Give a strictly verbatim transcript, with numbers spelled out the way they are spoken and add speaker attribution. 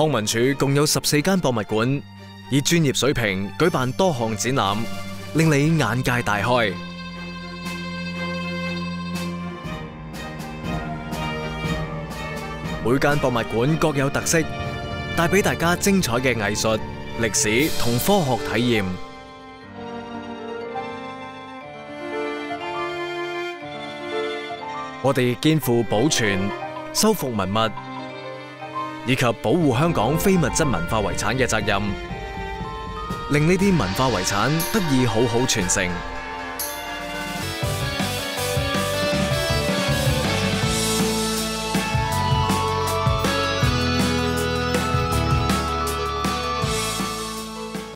Speaker 1: 康文署共有十四間博物館，以專業水平舉辦多項展覽，令你眼界大開。每間博物館各有特色，帶俾大家精彩嘅藝術、歷史同科學體驗。我哋肩負保存、修復文物以及保護香港非物質文化遺產嘅責任，令呢啲文化遺產得以好好傳承。